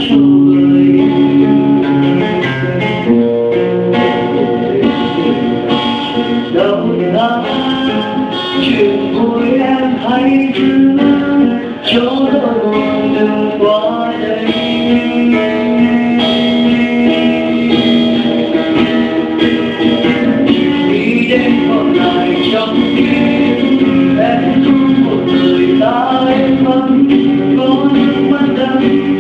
trong người. Đâu là chuyện vui em hãy giữ cho nỗi buồn đừng qua đây. Đi đến còn lại trong tim em thương một người ta em vẫn có những mắt đắng.